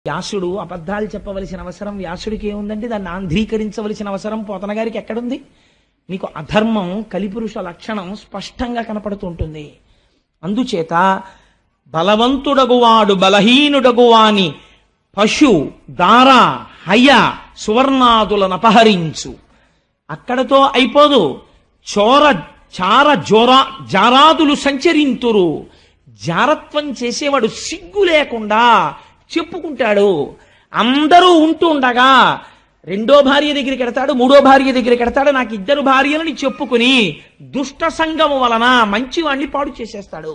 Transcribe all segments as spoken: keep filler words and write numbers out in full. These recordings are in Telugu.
వ్యాసుడు అబద్ధాలు చెప్పవలసిన అవసరం వ్యాసుడికి ఏముందంటే దాన్ని ఆంధ్రీకరించవలసిన అవసరం పోతన గారికి ఎక్కడుంది? మీకు అధర్మం కలిపురుష లక్షణం స్పష్టంగా కనపడుతుంటుంది. అందుచేత బలవంతుడగువాడు బలహీనుడగువాని పశు దార హయ సువర్ణాదులను అపహరించు. అక్కడతో అయిపోదు. చోర చార జోరా జారాదులు సంచరింతురు. జారత్వం చేసేవాడు సిగ్గు లేకుండా చెప్పుకుంటాడు. అందరూ ఉంటూ ఉండగా రెండో భార్య దగ్గరికి ఎడతాడు, మూడో భార్య దగ్గరికి ఎడతాడు. నాకు ఇద్దరు భార్యలని చెప్పుకుని దుష్ట సంగము వలన మంచివాణ్ణి పాడు చేసేస్తాడు.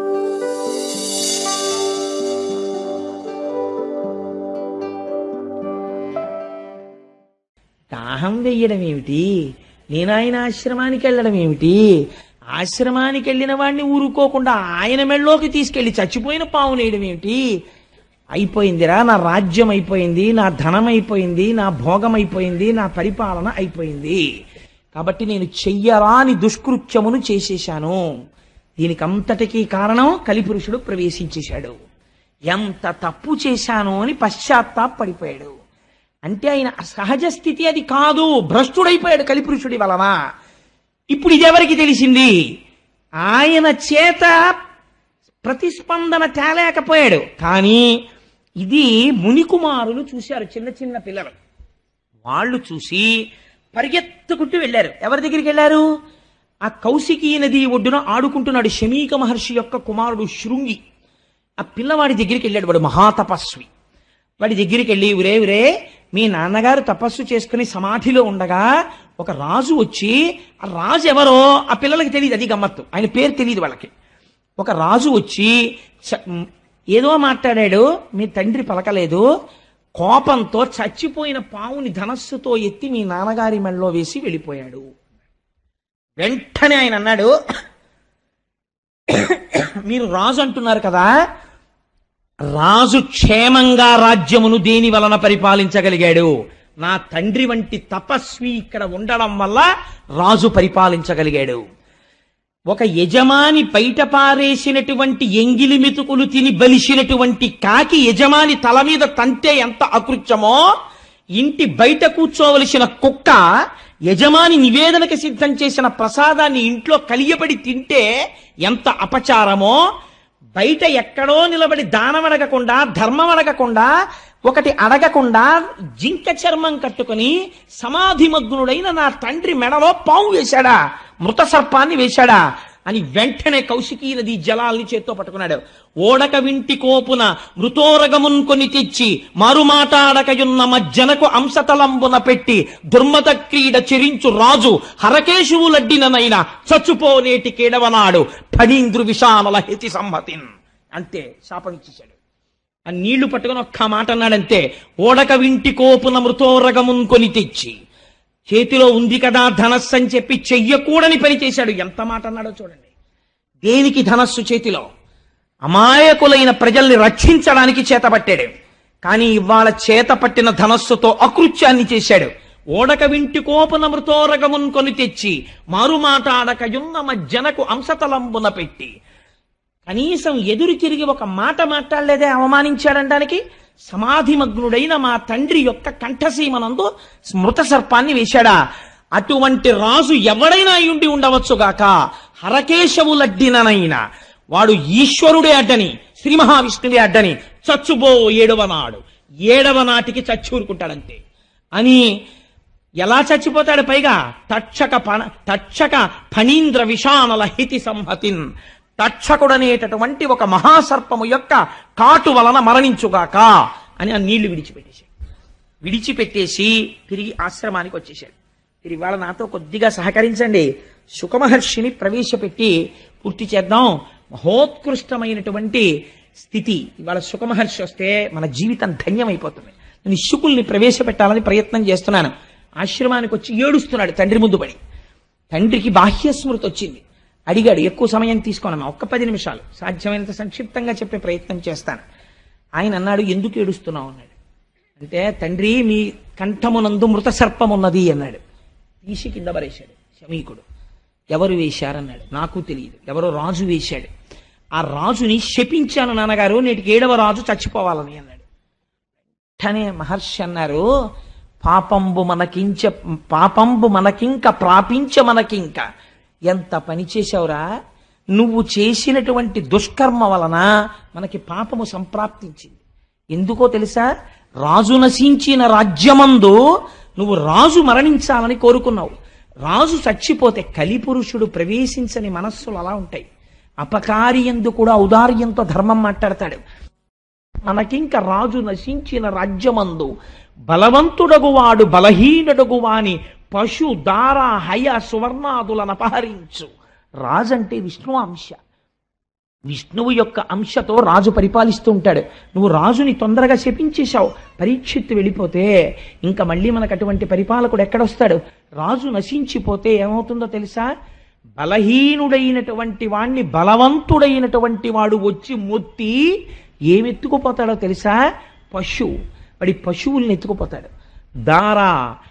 దాహం వెయ్యడం ఏమిటి? నేను ఆయన ఆశ్రమానికి వెళ్ళడం ఏమిటి? ఆశ్రమానికి వెళ్ళిన వాడిని ఊరుకోకుండా ఆయన మెళ్ళలోకి తీసుకెళ్లి చచ్చిపోయిన పావు నేయడం ఏమిటి? అయిపోయిందిరా, నా రాజ్యం అయిపోయింది, నా ధనం అయిపోయింది, నా భోగం అయిపోయింది, నా పరిపాలన అయిపోయింది. కాబట్టి నేను చెయ్యరాని దుష్కృత్యమును చేసేశాను. దీనికి అంతటికీ కారణం కలిపురుషుడు ప్రవేశించేశాడు. ఎంత తప్పు చేశాను అని పశ్చాత్తాపడిపోయాడు. అంటే ఆయన సహజ స్థితి అది కాదు, భ్రష్టుడైపోయాడు కలిపురుషుడి వలన. ఇప్పుడు ఇదెవరికి తెలిసింది? ఆయన చేత ప్రతిస్పందన తేలేకపోయాడు. కానీ ఇది మునికుమారులు చూశారు, చిన్న చిన్న పిల్లలు. వాళ్ళు చూసి పరిగెత్తుకుంటూ వెళ్ళారు. ఎవరి దగ్గరికి వెళ్ళారు? ఆ కౌశికీ నది ఒడ్డున ఆడుకుంటున్నాడు శమీక మహర్షి యొక్క కుమారుడు శృంగి. ఆ పిల్లవాడి దగ్గరికి వెళ్ళాడు. వాడు మహాతపస్వి. వాడి దగ్గరికి వెళ్ళి, ఉరే ఉరే మీ నాన్నగారు తపస్సు చేసుకుని సమాధిలో ఉండగా ఒక రాజు వచ్చి, ఆ రాజు ఎవరో ఆ పిల్లలకి తెలియదు, అది గమ్మత్తు, ఆయన పేరు తెలియదు వాళ్ళకి. ఒక రాజు వచ్చి ఏదో మాట్లాడాడు, మీ తండ్రి పలకలేదు. కోపంతో చచ్చిపోయిన పావుని ధనస్సుతో ఎత్తి మీ నాన్నగారి మెడలో వేసి వెళ్ళిపోయాడు. వెంటనే ఆయన అన్నాడు, మీరు రాజు అంటున్నారు కదా, రాజు క్షేమంగా రాజ్యమును దేని వలన పరిపాలించగలిగాడు? నా తండ్రి వంటి తపస్వి ఇక్కడ ఉండడం వల్ల రాజు పరిపాలించగలిగాడు. ఒక యజమాని బయట పారేసినటువంటి ఎంగిలి మెతుకులు తిని బలిసినటువంటి కాకి యజమాని తల మీద తంతే ఎంత అకృత్యమో, ఇంటి బయట కూర్చోవలసిన కుక్క యజమాని నివేదనకి సిద్ధం చేసిన ప్రసాదాన్ని ఇంట్లో కలియబడి తింటే ఎంత అపచారమో, బయట ఎక్కడో నిలబడి దానం అడగకుండా ధర్మం అడగకుండా ఒకటి అడగకుండా జింక చర్మం కట్టుకుని సమాధిమగ్నుడైన నా తండ్రి మెడలో పాము వేశాడా, మృత సర్పాన్ని వేశాడా అని వెంటనే కౌశికీ నది జలాల్ని చేత్తో పట్టుకున్నాడు. ఓడక వింటి కోపున మృతోరగమున్ కొని తెచ్చి మారుమాటాడకయున్న మజ్జనకు అంశతలంబున పెట్టి దుర్మత క్రీడ చెరించు రాజు హరకేశువులడ్డిననైనా చచ్చుపోనేటి కేడవనాడు ఫణీంద్రు విషానల హేతి సంహతిన్. అంతే, శాపం ఇచ్చేశాడు. ఆ నీళ్లు పట్టుకుని ఒక్క మాట అన్నాడంతే. ఓడక వింటి కోపున మృతోరగమున్ కొని తెచ్చి, చేతిలో ఉంది కదా ధనస్సు అని చెప్పి చెయ్యకూడని పని చేశాడు. ఎంత మాట అన్నాడో చూడండి. దేనికి ధనస్సు చేతిలో? అమాయకులైన ప్రజల్ని రక్షించడానికి చేతపట్టాడు. కానీ ఇవాళ చేత పట్టిన ధనస్సుతో అకృత్యాన్ని చేశాడు. ఓడక వింటి కోపున మృతోరగమున్ కొని తెచ్చి మారుమాటాడకయున్న మజ్జనకు అంశతలంబున పెట్టి, కనీసం ఎదురు తిరిగి ఒక మాట మాట్లాడలేదే అవమానించాడనడానికి. సమాధిమగ్నుడైన మా తండ్రి యొక్క కంఠసీమనందు స్మృత సర్పాన్ని వేశాడా? అటువంటి రాజు ఎవడైనా అయ్యుండి ఉండవచ్చుగాక, హరకేశవులడ్డిననైనా వాడు ఈశ్వరుడే అడ్డని, శ్రీ మహావిష్ణువే అడ్డని చచ్చుబో ఏడవ నాడు, ఏడవ నాటికి చచ్చి ఊరుకుంటాడంతే అని. ఎలా చచ్చిపోతాడు? పైగా తక్షక పణ తక్షక ఫణీంద్ర విషానల హితి సంహతిన్, తక్షకుడనేటటువంటి ఒక మహాసర్పము యొక్క కాటు వలన మరణించుగాక అని ఆ నీళ్లు విడిచిపెట్టేశాడు. విడిచిపెట్టేసి తిరిగి ఆశ్రమానికి వచ్చేశాడు. తిరిగి వాళ్ళ నాతో కొద్దిగా సహకరించండి, సుఖమహర్షిని ప్రవేశపెట్టి పూర్తి చేద్దాం. మహోత్కృష్టమైనటువంటి స్థితి. ఇవాళ సుఖమహర్షి వస్తే మన జీవితం ధన్యమైపోతుంది. నేను శుకుల్ని ప్రవేశపెట్టాలని ప్రయత్నం చేస్తున్నాను. ఆశ్రమానికి వచ్చి ఏడుస్తున్నాడు తండ్రి ముందు పడి. తండ్రికి బాహ్యస్మృతి వచ్చింది. అడిగాడు, ఎక్కువ సమయం తీసుకోనమ్మా, ఒక్క పది నిమిషాలు సాధ్యమైనంత సంక్షిప్తంగా చెప్పే ప్రయత్నం చేస్తాను. ఆయన అన్నాడు, ఎందుకు ఏడుస్తున్నావు అన్నాడు. అంటే, తండ్రి మీ కంఠమునందు మృత సర్పం ఉన్నది అన్నాడు. తీసి కింద పరేశాడు శమీకుడు. ఎవరు వేశారన్నాడు. నాకు తెలియదు, ఎవరో రాజు వేశాడు. ఆ రాజుని శపించాను నాన్నగారు, నేటికి ఏడవ రాజు చచ్చిపోవాలని అన్నాడు. వెంటనే మహర్షి అన్నారు, పాపంబు మనకించ పాపంబు మనకింక ప్రాపించ మనకింక. ఎంత పని చేశావురా, నువ్వు చేసినటువంటి దుష్కర్మ వలన మనకి పాపము సంప్రాప్తించింది. ఎందుకో తెలుసా? రాజు నశించిన రాజ్యమందు నువ్వు రాజు మరణించాలని కోరుకున్నావు. రాజు చచ్చిపోతే కలిపురుషుడు ప్రవేశించని మనస్సులు అలా ఉంటాయి. అపకారి యందు కూడా ఔదార్యంతో ధర్మం మాట్లాడతాడు. మనకింక రాజు నశించిన రాజ్యమందు బలవంతుడగువాడు బలహీనుడగువాని పశు దార హయ సువర్ణాదులను అపహరించు. రాజు అంటే విష్ణు అంశ. విష్ణువు యొక్క అంశతో రాజు పరిపాలిస్తూ ఉంటాడు. నువ్వు రాజుని తొందరగా శపించేశావు. పరీక్షిత్తు వెళ్ళిపోతే ఇంకా మళ్ళీ మనకు అటువంటి పరిపాలకుడు ఎక్కడొస్తాడు? రాజు నశించిపోతే ఏమవుతుందో తెలుసా? బలహీనుడైనటువంటి వాణ్ణి బలవంతుడైనటువంటి వాడు వచ్చి మొత్తి ఏమెత్తుకుపోతాడో తెలుసా? పశువు. వాడి పశువుల్ని ఎత్తుకుపోతాడు. దారా,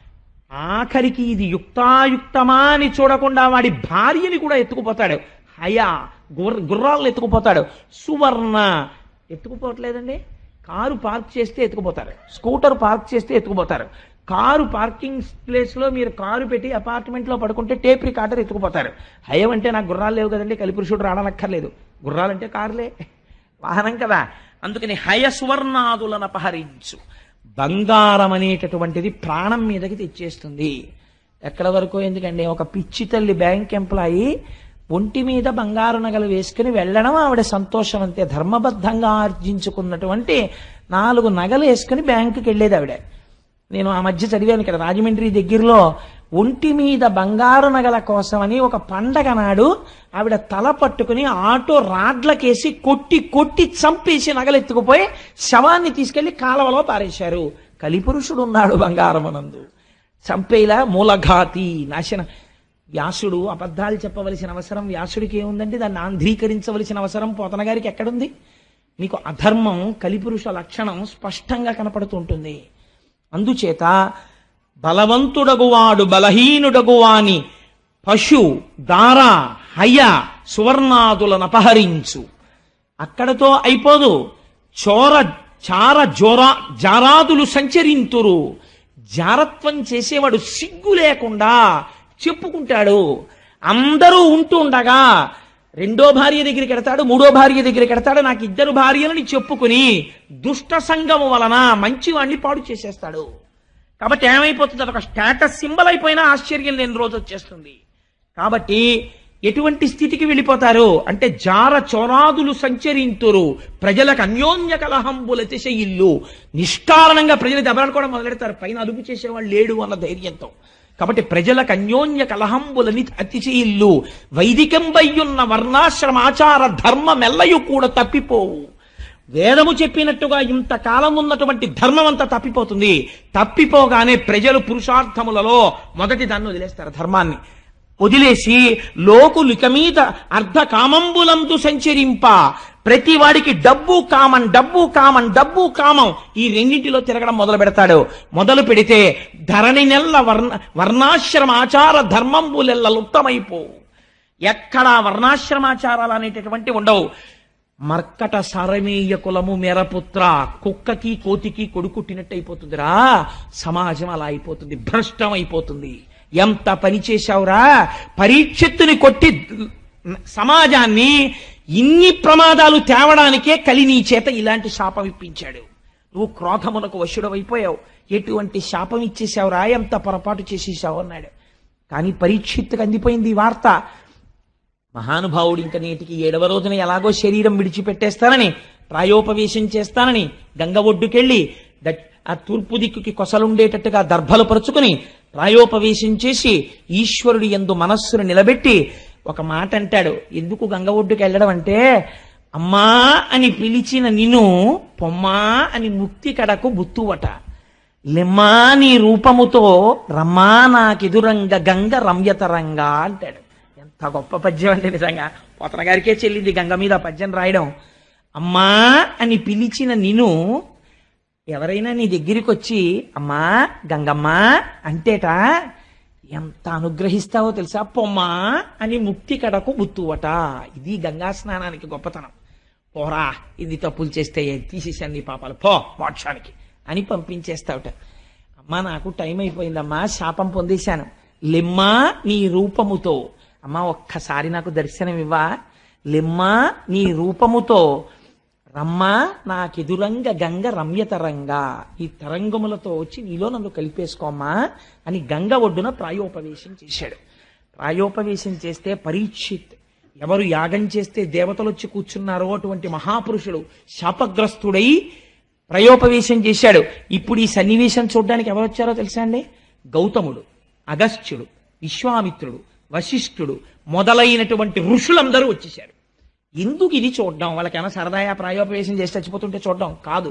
ఆఖరికి ఇది యుక్తాయుక్తమా అని చూడకుండా వాడి భార్యని కూడా ఎత్తుకుపోతాడు. హయా, గుర్ర గుర్రాలను ఎత్తుకుపోతాడు. సువర్ణ, ఎత్తుకుపోవట్లేదండి. కారు పార్క్ చేస్తే ఎత్తుకుపోతారు, స్కూటర్ పార్క్ చేస్తే ఎత్తుకుపోతారు. కారు పార్కింగ్ ప్లేస్లో మీరు కారు పెట్టి అపార్ట్మెంట్లో పడుకుంటే టేప్ రికార్డర్ ఎత్తుకుపోతారు. హయం అంటే నాకు గుర్రాలు లేవు కదండి, కలిపురుషుడు రావనక్కర్లేదు. గుర్రాలంటే కారులే, వాహనం కదా. అందుకని హయ సువర్ణాదులను అపహరించు. బంగారం అనేటటువంటిది ప్రాణం మీదకి తెచ్చేస్తుంది. ఎక్కడ వరకు ఎందుకండి? ఒక పిచ్చి తల్లి బ్యాంక్ ఎంప్లాయీ ఒంటి మీద బంగారు నగలు వేసుకుని వెళ్ళడం ఆవిడ సంతోషం అంతే. ధర్మబద్ధంగా ఆర్జించుకున్నటువంటి నాలుగు నగలు వేసుకుని బ్యాంకుకి వెళ్ళేది ఆవిడ. నేను ఆ మధ్య చదివాను ఇక్కడ రాజమండ్రి దగ్గరలో ఒంటి మీద బంగారు నగల కోసమని ఒక పండగ నాడు ఆవిడ తల పట్టుకుని ఆటో రాడ్లకేసి కొట్టి కొట్టి చంపేసి నగలు ఎత్తుకుపోయి శవాన్ని తీసుకెళ్లి కాలవలో పారేశారు. కలిపురుషుడు ఉన్నాడు బంగారమునందు. చంపేలా మూలఘాతి, నాశన. వ్యాసుడు అబద్ధాలు చెప్పవలసిన అవసరం వ్యాసుడికి ఏముందంటే దాన్ని ఆంధ్రీకరించవలసిన అవసరం పోతన గారికి ఎక్కడుంది? మీకు అధర్మం కలిపురుష లక్షణం స్పష్టంగా కనపడుతుంటుంది. అందుచేత బలవంతుడగువాడు బలహీనుడగువాని పశు దార హయ సువర్ణాదులను అపహరించు. అక్కడతో అయిపోదు. చోర చార జోరా జారాదులు సంచరింతురు. జారత్వం చేసేవాడు సిగ్గు లేకుండా చెప్పుకుంటాడు. అందరూ ఉంటూ ఉండగా రెండో భార్య దగ్గరికి ఎడతాడు, మూడో భార్య దగ్గరికి ఎడతాడు. నాకు ఇద్దరు భార్యలని చెప్పుకుని దుష్ట సంగము వలన మంచివాణ్ణి పాడు చేసేస్తాడు. కాబట్టి ఏమైపోతుంది? అదొక స్టేటస్ సింబల్ అయిపోయినా ఆశ్చర్యం లేని రోజు వచ్చేస్తుంది. కాబట్టి ఎటువంటి స్థితికి వెళ్ళిపోతారు అంటే జార చోరాదులు సంచరింతురు, ప్రజలకు అన్యోన్య కలహంబుల ఇల్లు. నిష్కారణంగా ప్రజలు దెబ్బలాడుకోవడం మొదలెడతారు, పైన అదుపు చేసేవాళ్ళు లేడు అన్న ధైర్యంతో. కాబట్టి ప్రజలకు అన్యోన్య కలహంబులని అతిశయిల్లు. వైదికంబయ్యున్న వర్ణాశ్రమాచార ధర్మమెల్లయు కూడా తప్పిపోవు. వేదము చెప్పినట్టుగా ఇంతకాలం ఉన్నటువంటి ధర్మం అంతా తప్పిపోతుంది. తప్పిపోగానే ప్రజలు పురుషార్థములలో మొదటి దాన్ని వదిలేస్తారు. ధర్మాన్ని వదిలేసి లోకులిక మీద అర్ధ కామంబులందు సంచరింప. ప్రతి వాడికి డబ్బు కామన్, డబ్బు కామన్, డబ్బు కామం, ఈ రెండింటిలో తిరగడం మొదలు పెడతాడు. మొదలు పెడితే ధరణి నెల్ల వర్ణ వర్ణాశ్రమాచార ధర్మంబులెల్ల లుప్తమైపోవు. ఎక్కడా వర్ణాశ్రమాచారాలు అనేటటువంటి ఉండవు. మర్కట సారమేయ కులము మేరపుత్ర, కుక్కకి కోతికి కొడుకుట్టినట్టు అయిపోతుందిరా. సమాజం అలా అయిపోతుంది, భ్రష్టం అయిపోతుంది. ఎంత పని చేశావురా? పరీక్షిత్తుని కొట్టి సమాజాన్ని ఇన్ని ప్రమాదాలు తేవడానికే కలి నీ చేత ఇలాంటి శాపం ఇప్పించాడు. నువ్వు క్రోధమునకు వశుడవైపోయావు. ఎటువంటి శాపం ఇచ్చేసావురా, ఎంత పొరపాటు చేసేసావు అన్నాడు. కానీ పరీక్షిత్తుకు అందిపోయింది ఈ వార్త. మహానుభావుడు ఇంక నేటికి ఏడవ రోజున ఎలాగో శరీరం విడిచిపెట్టేస్తానని, ప్రాయోపవేశం చేస్తానని గంగ ఒడ్డుకెళ్ళి ఆ తూర్పు దిక్కుకి కొసలుండేటట్టుగా దర్భలు పరుచుకుని ప్రాయోపవేశం చేసి ఈశ్వరుడి యందు మనస్సును నిలబెట్టి ఒక మాట అంటాడు. ఎందుకు గంగ ఒడ్డుకి వెళ్ళడం అంటే, అమ్మా అని పిలిచిన నిన్ను పొమ్మా అని ముక్తి కడకు బుత్తువట. లెమ్మా నీ రూపముతో రమ్మా నాకెదురంగ గంగ రమ్యతరంగా అంటాడు. ఎంత గొప్ప పద్యం అంటే నిజంగా పోతన గారికే చెల్లింది గంగ మీద పద్యం రాయడం. అమ్మా అని పిలిచిన నిన్ను ఎవరైనా నీ దగ్గరికి వచ్చి అమ్మా గంగమ్మ అంటేట ఎంత అనుగ్రహిస్తావో తెలుసా? పొమ్మా అని ముక్తి కడకు బుత్తువట. ఇది గంగా స్నానానికి గొప్పతనం. పోరా, ఇది తప్పులు చేస్తే తీసేసాను నీ పాపాలు, పో మోక్షానికి అని పంపించేస్తావుట. అమ్మా నాకు టైం అయిపోయిందమ్మా, శాపం పొందేశాను, లెమ్మా నీ రూపముతో, అమ్మా ఒక్కసారి నాకు దర్శనం ఇవ్వా, లెమ్మా నీ రూపముతో, రమ్మా నాకెదురంగ గంగ రమ్యతరంగా, ఈ తరంగములతో వచ్చి నీలో నన్ను కలిపేసుకోమ్మా అని గంగ ఒడ్డున ప్రాయోపవేశం చేశాడు. ప్రాయోపవేశం చేస్తే పరీక్షిత్, ఎవరు యాగం చేస్తే దేవతలు వచ్చి కూర్చున్నారో అటువంటి మహాపురుషుడు శాపగ్రస్తుడై ప్రయోపవేశం చేశాడు. ఇప్పుడు ఈ సన్నివేశం చూడడానికి ఎవరు వచ్చారో తెలుసా అండి? గౌతముడు, అగస్త్యుడు, విశ్వామిత్రుడు, వశిష్ఠుడు మొదలైనటువంటి ఋషులందరూ వచ్చేశారు. ఎందుకు ఇది చూడడం? వాళ్ళకేమైనా సరదాయా ప్రాయోపవేశం చేసి చచ్చిపోతుంటే చూడడం కాదు.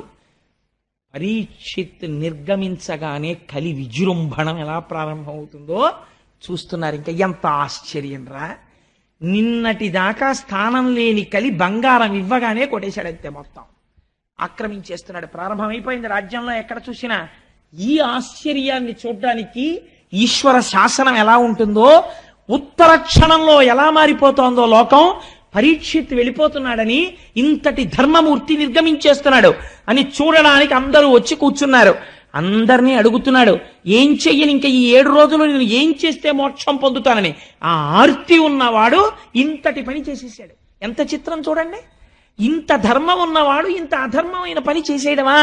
పరీక్షిత్ నిర్గమించగానే కలి విజృంభణం ఎలా ప్రారంభమవుతుందో చూస్తున్నారు. ఇంకా ఎంత ఆశ్చర్యం రా! నిన్నటి దాకా స్థానం లేని కలి బంగారం ఇవ్వగానే కొట్టేశాడంతే, మొత్తం ఆక్రమించేస్తున్నాడు. ప్రారంభమైపోయింది రాజ్యంలో ఎక్కడ చూసినా. ఈ ఆశ్చర్యాన్ని చూడడానికి ఈశ్వర శాసనం ఎలా ఉంటుందో, ఉత్తర క్షణంలో ఎలా మారిపోతోందో లోకం, పరీక్షిత్ వెళ్ళిపోతున్నాడని, ఇంతటి ధర్మమూర్తి నిర్గమించేస్తున్నాడు అని చూడడానికి అందరూ వచ్చి కూర్చున్నారు. అందరినీ అడుగుతున్నాడు, ఏం చెయ్యని ఇంకా ఈ ఏడు రోజులు నేను ఏం చేస్తే మోక్షం పొందుతానని. ఆ ఆర్తి ఉన్నవాడు ఇంతటి పని చేసేసాడు. ఎంత చిత్రం చూడండి! ఇంత ధర్మం ఉన్నవాడు ఇంత అధర్మమైన పని చేసేయడమా?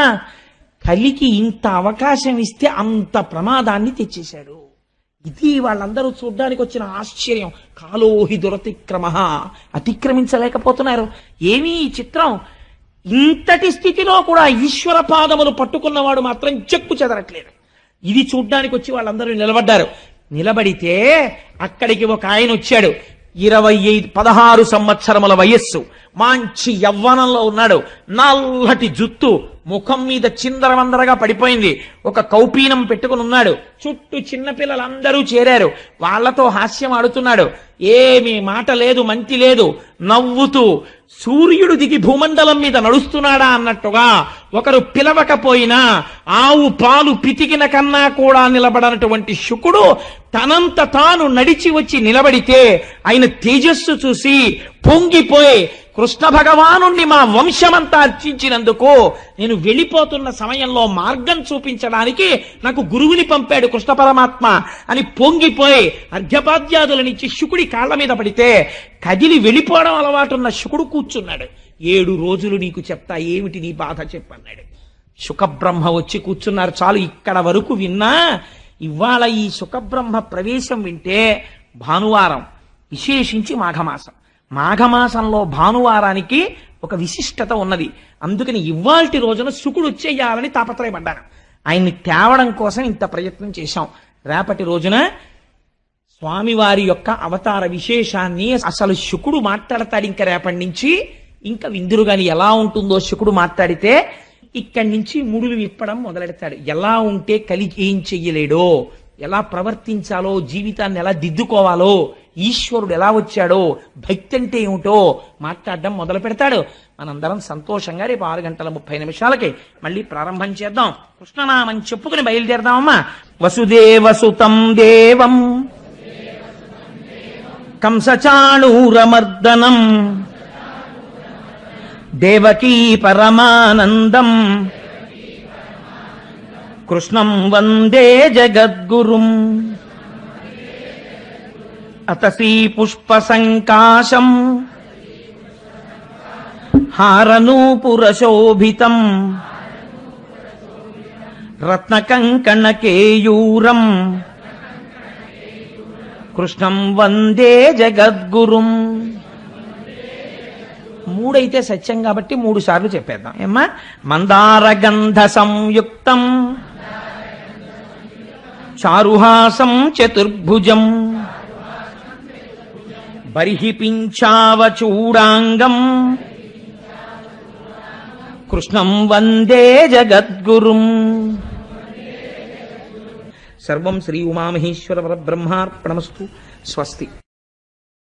కలికి ఇంత అవకాశం ఇస్తే అంత ప్రమాదాన్ని తెచ్చేశాడు. ఇది వాళ్ళందరూ చూడ్డానికి వచ్చిన ఆశ్చర్యం. కాలోహి దురతిక్రమ, అతిక్రమించలేకపోతున్నారు. ఏమీ ఈ చిత్రం! ఇంతటి స్థితిలో కూడా ఈశ్వర పాదములు పట్టుకున్నవాడు మాత్రం చెక్కు చెదరట్లేదు. ఇది చూడ్డానికి వచ్చి వాళ్ళందరూ నిలబడ్డారు. నిలబడితే అక్కడికి ఒక ఆయన వచ్చాడు. ఇరవై ఐదు పదహారు సంవత్సరముల వయస్సు, మంచి యవ్వనంలో ఉన్నాడు. నల్లటి జుత్తు, ముఖం మీద చిందరవందరగా పడిపోయింది. ఒక కౌపీనం పెట్టుకుని ఉన్నాడు. చుట్టూ చిన్నపిల్లలందరూ చేరారు. వాళ్లతో హాస్యం ఆడుతున్నాడు. ఏమీ మాట లేదు, మంతి లేదు. నవ్వుతూ సూర్యుడు దిగి భూమండలం మీద నడుస్తున్నాడా అన్నట్టుగా, ఒకరు పిలవకపోయినా ఆవు పాలు పితికిన కన్నా కూడా నిలబడనటువంటి శుకుడు తనంత తాను నడిచి వచ్చి నిలబడితే ఆయన తేజస్సు చూసి పొంగిపోయి, కృష్ణ భగవానుణ్ణి మా వంశమంతా అర్చించినందుకు నేను వెళ్ళిపోతున్న సమయంలో మార్గం చూపించడానికి నాకు గురువుని పంపాడు కృష్ణ పరమాత్మ అని పొంగిపోయి అర్ఘ్యపాద్యాదులనిచ్చి శుకుడి కాళ్ల మీద పడితే కదిలి వెళ్ళిపోవడం అలవాటున్న శుకుడు కూర్చున్నాడు. ఏడు రోజులు నీకు చెప్తా, ఏమిటి నీ బాధ చెప్పన్నాడు. శుకబ్రహ్మ వచ్చి కూర్చున్నారు. చాలు, ఇక్కడ వరకు విన్నా. ఇవాళ ఈ శుకబ్రహ్మ ప్రవేశం వింటే భానువారం, విశేషించి మాఘమాసం. మాఘమాసంలో భానువారానికి ఒక విశిష్టత ఉన్నది. అందుకని ఇవాల్టి రోజున శుకుడు వచ్చేయాలని తాపత్రయపడ్డాను. ఆయన్ని తేవడం కోసం ఇంత ప్రయత్నం చేశాం. రేపటి రోజున స్వామివారి యొక్క అవతార విశేషాన్ని అసలు శుకుడు మాట్లాడతాడు. ఇంకా రేపటి నుంచి ఇంకా విందురు గాని ఎలా ఉంటుందో శుకుడు మాట్లాడితే ఇక్కడి నుంచి ముడులు విప్పడం మొదలెడతాడు. ఎలా ఉంటే కలి ఏం చెయ్యలేడో, ఎలా ప్రవర్తించాలో, జీవితాన్ని ఎలా దిద్దుకోవాలో, ఈశ్వరుడు ఎలా వచ్చాడో, భక్తి అంటే ఏమిటో మాట్లాడడం మొదలు పెడతాడు. మనందరం సంతోషంగా రేపు ఆరు గంటల ముప్పై నిమిషాలకి మళ్ళీ ప్రారంభం చేద్దాం. కృష్ణనామం చెప్పుకుని బయలుదేరదామమ్మా. వసుదేవసుతం దేవం కంసచాణూరమర్దనం దేవకీ పరమానందం కృష్ణం వందే జగద్గురుం అతసీ పుష్ప సంకాశం హారనూపురశోభితం రత్నకంకణకేయూరం కృష్ణం వందే జగద్గురుం. మూడైతే సత్యం కాబట్టి మూడు సార్లు చెప్పేద్దాం ఏమ్మా. మందారగంధ సంయుక్తం చారుహాసం చతుర్భుజం బర్హి పింఛావచూడాంగం కృష్ణం వందే జగద్గురుం. సర్వం శ్రీ ఉమామహేశ్వర పరబ్రహ్మార్పణమస్తు. స్వస్తి.